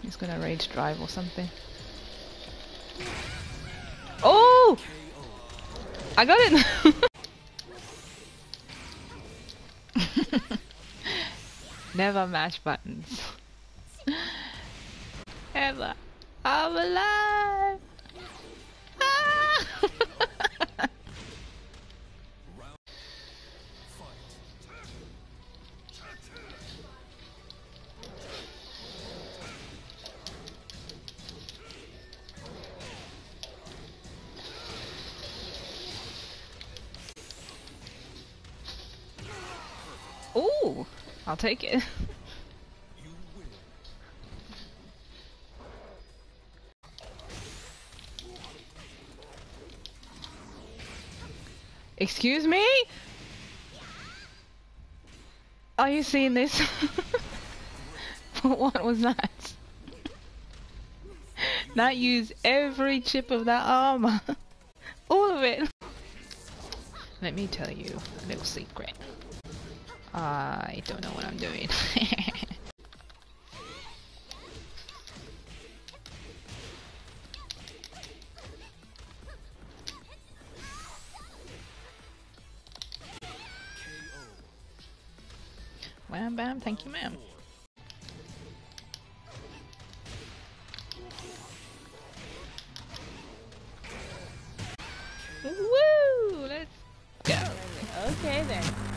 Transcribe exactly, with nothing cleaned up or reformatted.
He's gonna rage drive or something. Oh! I got it! Never mash buttons. Ever. I'm alive! Ah! Ooh! I'll take it. Excuse me? Are you seeing this? What was that? Not use every chip of that armor. All of it. Let me tell you a little secret. I don't know what I'm doing. Wham bam, thank you ma'am. Woo! Let's go. Okay then.